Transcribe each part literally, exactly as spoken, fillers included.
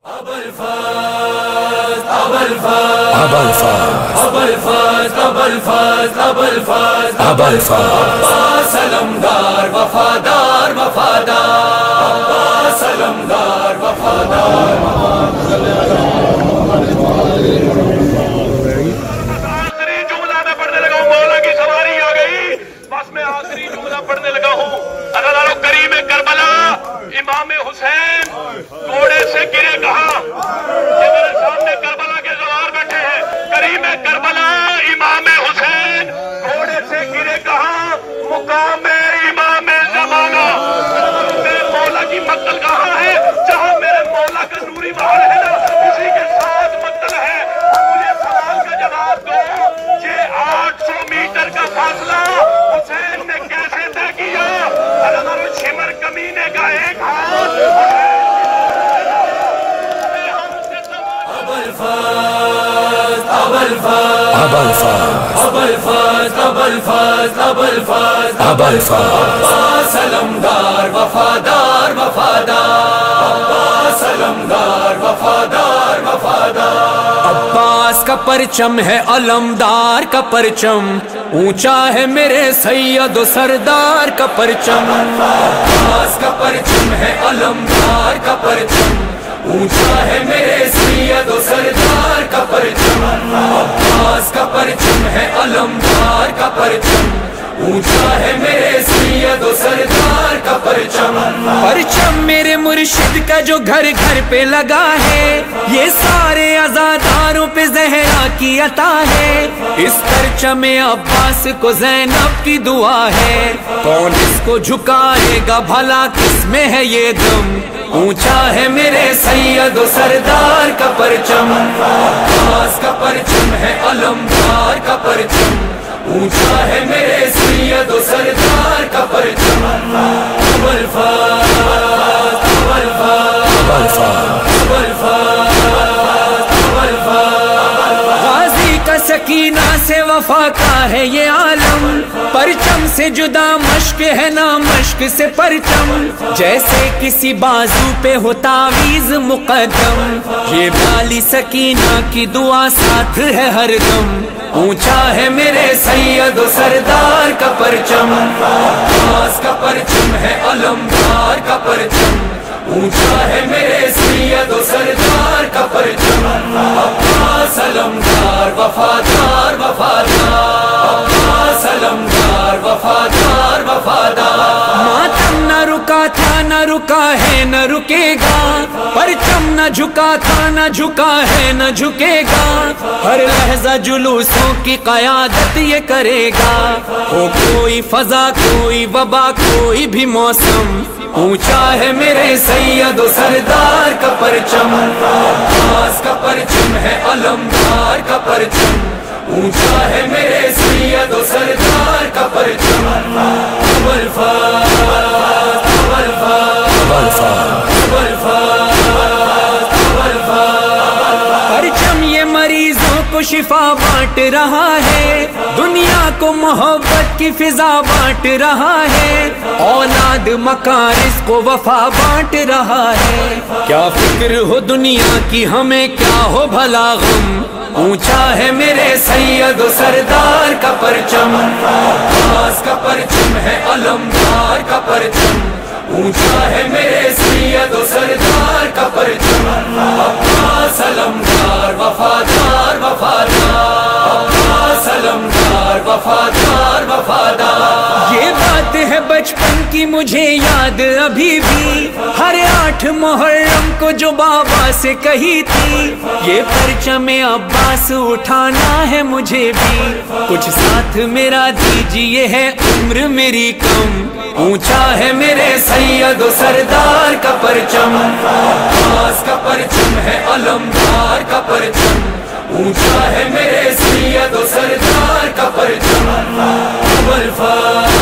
ابوالفضل ابوالفضل ابوالفضل ابوالفضل ابوالفضل ابوالفضل عباس علمدار وفادار وفادار عباس علمدار وفادار آخری جملہ میں پڑھنے لگا ہوں، مولا کی سواری آ گئی، بس میں آخری جملہ پڑھنے لگا ہوں۔ اللہ کریم کربلا امام حسین گھوڑے سے گرے کہاں؟ یہ میرے سامنے کربلا کے سوار بیٹھے ہیں۔ کریم کربلا امام حسین گھوڑے سے گرے کہاں؟ مقام امام زمانہ میرے مولا کی مقتل کہاں ہے؟ جہاں میرے مولا کا نوری محل ہے نا، اسی کے ساتھ مقتل ہے۔ مجھے سوال کا جواب دو، یہ آٹھ سو میٹر کا فاصلہ حسین نے کیسے طے کیا؟ اللہ شمر کمینے کا ایک ہاتھ ابوالفضل ابوالفضل ابوالفضل ابوالفضل ابوالفضل ابوالفضل عباس علمدار وفادار وفادار عباس علمدار وفادار وفادار عباس کا پرچم ہے علمدار کا پرچم، اونچا ہے میرے سید و سردار کا پرچم۔ عباس کا پرچم ہے علمدار کا پرچم، اونچا ہے میرے سید و سردار کا پرچم۔ عباس کا پرچم ہے علمدار کا پرچم، اونچا ہے میرے سید و سردار کا پرچم۔ پرچم میرے مرشد کا جو گھر گھر پہ لگا ہے، یہ سارے عزاداروں پہ زہرا کی عطا ہے۔ اس پرچم عباس کو زینب کی دعا ہے، کون اس کو جھکائے گا بھلا کس میں ہے یہ دم؟ اونچا ہے میرے سید و سردار کا پرچم۔ عباس کا پرچم ہے علمدار کا پرچم، اونچا ہے میرے سید و سردار کا پرچم۔ ابوالفضل ابوالفضل غازی کا سکینہ سے وفا کا ہے یہ عالم، پرچم سے جدا مشق ہے نا مشق سے پرچم، جیسے کسی بازو پہ ہو تعویذ مقدم، یہ بالی سکینہ کی دعا ساتھ ہے ہر دم۔ اونچا ہے میرے سید و سردار کا پرچم، عباس کا پرچم ہے علمدار کا پرچم، اونچا ہے میرے سید و سردار کا پرچم۔ عباس علمدار وفادار وفادار عباس علمدار وفادار وفادار۔ ماتم نہ رکا تھا نہ رکا ہے نہ رکے گا، پرچم نہ جھکا تھا نہ جھکا ہے نہ جھکے گا، ہر لحظہ جلوسوں کی قیادت یہ کرے گا، ہو کوئی فضا کوئی وبا کوئی بھی موسم، اونچا ہے میرے سید و سردار کا پرچم۔ عباس کا پرچم ہے علمدار کا پرچم، اونچا ہے میرے سید و سردار کا پرچم۔ ابوالفضل ابوالفضل ابوالفضل پرچم یہ مریضوں کو شفا بانٹ رہا ہے، دنیا کو محبت کی فضا بانٹ رہا ہے، اولاد مکارس کو وفا بانٹ رہا ہے، کیا فکر ہو دنیا کی ہمیں کیا ہو بھلا غم، اونچا ہے میرے سید و سردار کا پرچم۔ عباس کا پرچم ہے علمدار کا پرچم، اونچا ہے میرے سید و سردار کا پرچم۔ عباس علمدار وفادار وفادار عباس علمدار وفادار وفادار۔ یہ بات ہے بچپن کی مجھے یاد ابھی بھی، ہر آٹھ محرم کو جو بابا سے کہی تھی، یہ پرچم عباس اٹھانا ہے مجھے بھی، کچھ ساتھ میرا دیجیے ہے عمر میری کم، اونچا ہے میرے سید و سردار کا پرچم۔ عباس کا پرچم ہے علمدار کا پرچم، اونچا ہے میرے سید و سردار کا پرچم۔ ابوالفضل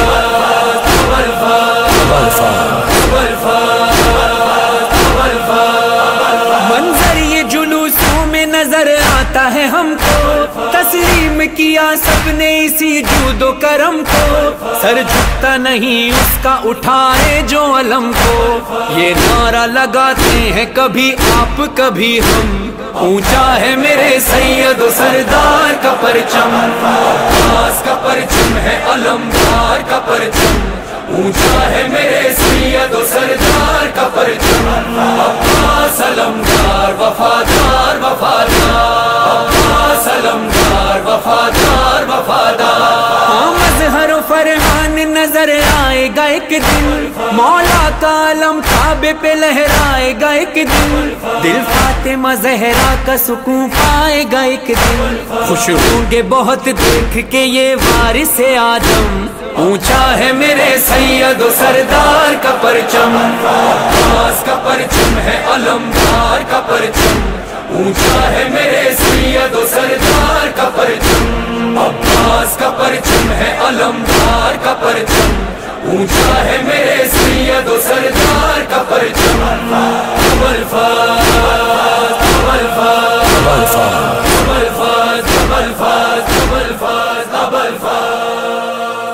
منظر یہ جلوسوں میں نظر آتا ہے ہم کو، تسلیم کیا سب نے اسی جود و کرم کو، سر جھکتا نہیں اس کا اٹھائے جو علم کو، یہ نعرہ لگاتے ہیں کبھی آپ کبھی ہم، اونچا ہے میرے سید و سردار کا پرچم، عباس کا پرچم ہے علمدار کا پرچم، اونچا ہے میرے سید و سردار کا پرچم، عباس علمدار وفادار وفادار، عباس علمدار وفادار وفادار۔ ہاں مظہر و فرحان نظر آئے گا ایک دن، مولا کا علم کعبے پہ لہرائے گا ایک دن، دل فاطمہ زہرا کا سکون پائے گا ایک دن، خوش ہوں گے بہت دیکھ کے یہ وارث آدم، اونچا ہے میرے سید و سردار کا پرچم، عباس کا پرچم ہے علمدار کا پرچم، اونچا ہے میرے سید و سردار کا پرچم، عباس کا پرچم ہے علمدار کا پرچم، اونچا ہے میرے سید و سردار کا پرچم، ابو الفاظ ابو الفاظ ابو الفاظ ابو الفاظ ابو الفاظ ابو الفاظ ابو الفاظ۔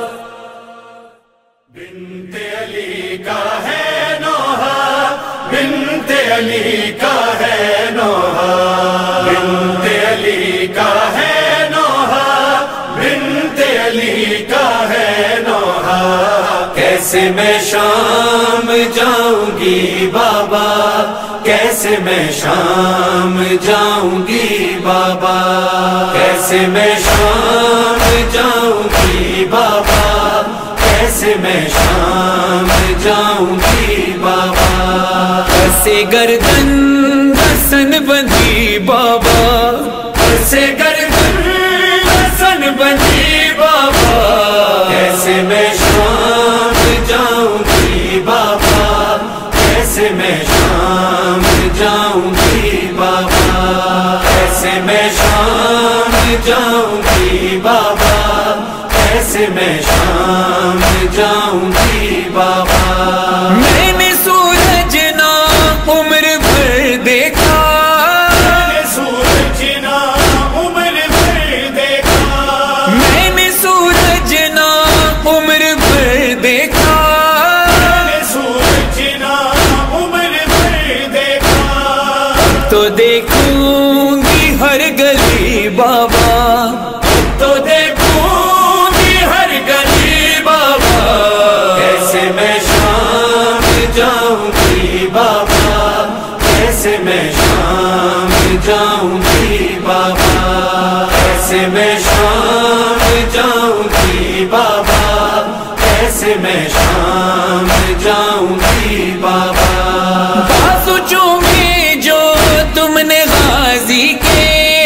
بنت علی کا ہے نوحہ، بنت علی کا ہے نوحہ، بنت علی کا ہے نوحہ، بنت علی کا ہے نوحہ، کیسے میں شام جاؤں گی بابا، کیسے میں شام جاؤں گی بابا، کیسے میں شام جاؤں گی بابا، کیسے میں شام جاؤں گی بابا، ایسے گردن حسن بندی بابا، ایسے گردن حسن بندی بابا، کیسے میں شام جاؤں گی بابا، کیسے میں شام جاؤں گی بابا، کیسے میں شام جاؤں گی بابا، کیسے میں شام جاؤں گی بابا، میں نے سورج نا عمر بھر دیکھا، میں نے سورج نا عمر بھر دیکھا، میں نے سورج نا عمر بھر دیکھا، میں نے سورج نا عمر بھر دیکھا، تو دیکھوں گی ہر گلی بابا، تو دیکھوں گی ہر گلی بابا، کیسے میں شام جاؤں گی بابا، کیسے میں شام جاؤں گی بابا، کیسے میں شام جاؤں گی بابا، کیسے میں شام جاؤں گی بابا، بازو چومے جو تم نے غازی کے،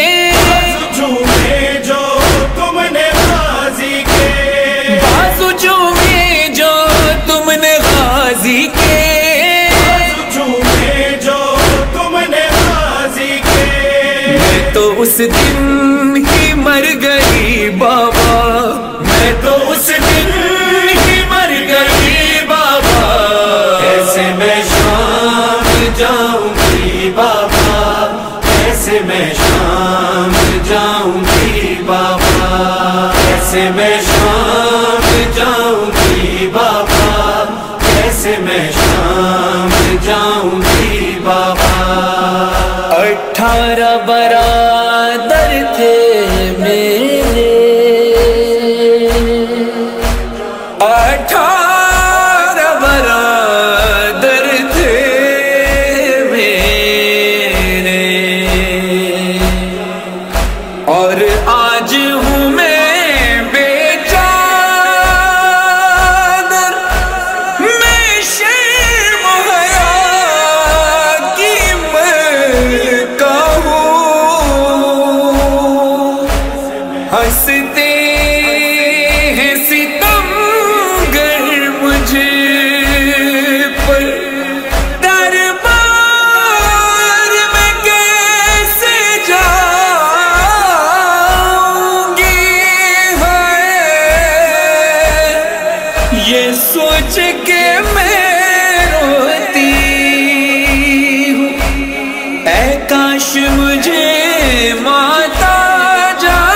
چومے جو تم نے غازی کے، بازو چومے جو تم نے غازی کے، چومے جو تم نے غازی کے، میں تو اس دن ہی مر گئی بابا، میں تو اس دن ہی مر گئی بابا، کیسے میں شام جاؤں گی بابا، کیسے میں شام جاؤں گی بابا، کیسے میں شام جاؤں گی بابا، کیسے میں شام جاؤں گی بابا، اٹھارہ برادر تھے میرے، اٹھارہ برادر تھے میرے، اور آج ہوں میں بے چادر، میں شرم و حیا کی ملکہ ہوں، ہنستے ہیں ستم گر مجھے پر، دربار میں کیسے جاؤں گی، ہے یہ سوچ کے میں روتی ہوں، اے کاش مجھے ماتا جا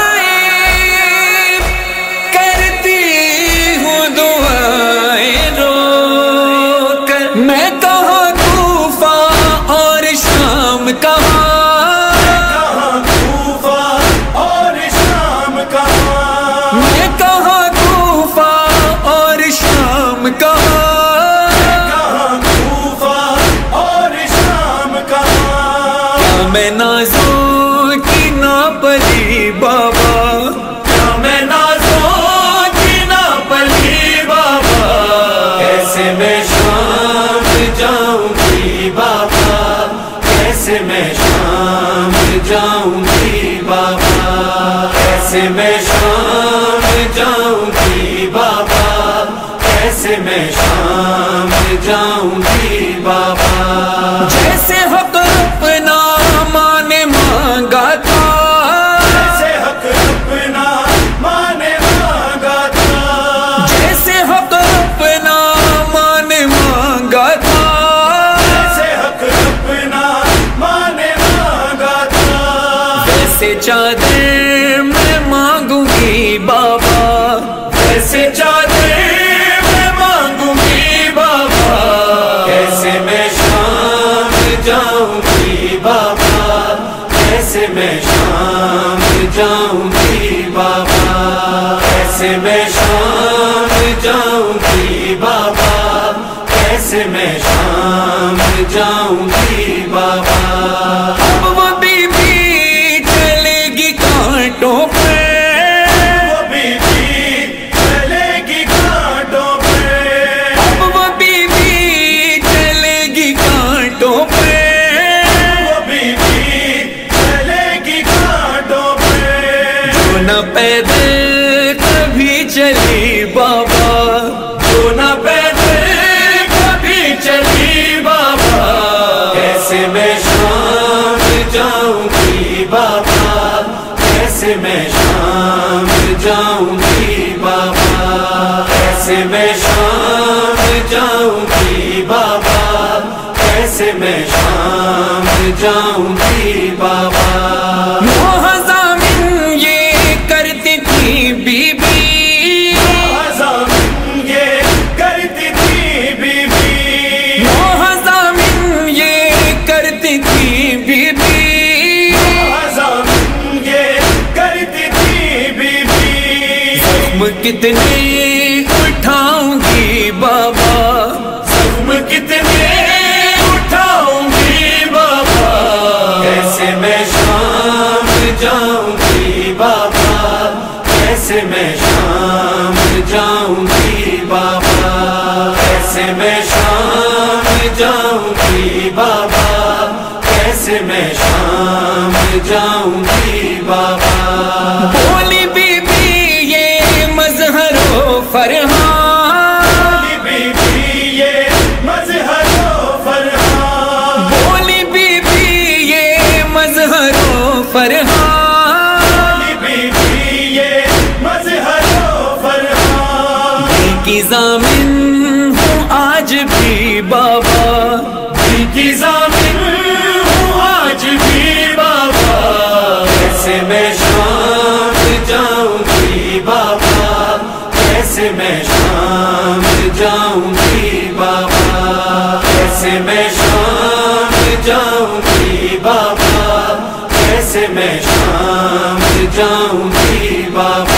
कहाँ, कहाँ कूफा और शाम कहाँ, मैं कहाँ कूफा और शाम कहाँ, कहाँ कूफा और शाम कहाँ, क्या मैं नाज़ों की नापली बाबा, क्या मैं नाज़ों की नापली बाबा, कैसे मैं शाम जाऊंगी बाबा, कैसे मैं शाम जाऊंगी बाबा, कैसे मैं शाम जाऊंगी बाबा, कैसे मैं शाम जाऊंगी बाबा। जैसे हक अपना माने मांगा था, जैसे हक अपना माने मांगा था, जैसे हक अपना माने मांगा था, जैसे हक अपना माने मांगा था, वैसे चादर मैं मांगूंगी बाबा, वैसे चादर मैं मांगूंगी बाबा, कैसे मैं शाम जाऊंगी बाबा, कैसे मैं शाम जाऊंगी बाबा, कैसे मैं शाम जाऊंगी बाबा, कैसे मैं शाम जाऊंगी बाबा। अब वो बीबी चलेगी कांटों पे, वो बीबी चलेगी कांटों पे, अब वो बीबी चलेगी कांटों पे, वो बीबी चलेगी कांटों पे, जो न पैदल कभी चली बाबा, जो न पैदल कभी चली बाबा, कैसे मैं शाम जाऊंगी बाबा, कैसे मैं शाम जाऊंगी बाबा, कैसे मैं शाम जाऊंगी बाबा, कैसे मैं शाम जाऊंगी बाबा। मोहज़ामिन ये करती थी बीबी, आज़ामिन ये करती थी बीबी, मोहज़ामिन ये करती थी बीबी, आज़ामिन ये करती थी बीबी, जख्म कितने उठाऊंगी बाबा, जख्म कितने उठाऊंगी बाबा, कैसे मैं शाम जाऊंगी बाबा, कैसे मैं शाम जाऊंगी बाबा, कैसे मैं शाम जाऊंगी बाबा, कैसे मैं शाम जाऊंगी बाबा। बोली बीबी ये मजहरो फरहान, बीबी ये मजहरो फरहान, बोली बीबी ये मजहरो फरहान, बीबी ये मजहरो फरहान, की जामिन हूँ आज भी बाबा, की जामिन हूँ आज भी बाबा, कैसे मैं शाम जाऊंगी बाबा, कैसे मैं शाम जाऊंगी बाबा, कैसे मैं शाम जाऊंगी बाबा, कैसे मैं शाम जाऊंगी बाबा।